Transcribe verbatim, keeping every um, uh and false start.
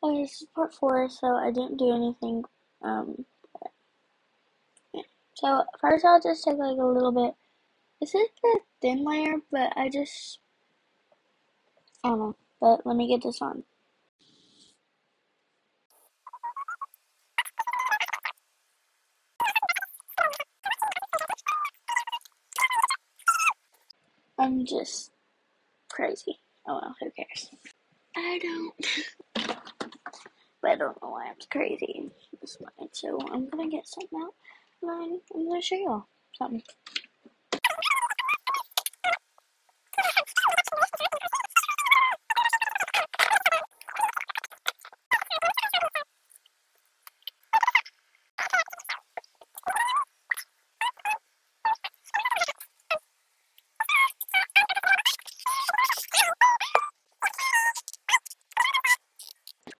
Okay, this is part four, so I didn't do anything. Um, yeah. So first I'll just take like a little bit. This is the thin layer, but I just, I don't know. But let me get this on. I'm just crazy. Oh well, who cares? I don't. But I don't know why I'm crazy this morning. So I'm gonna get something out, and I'm gonna show y'all something.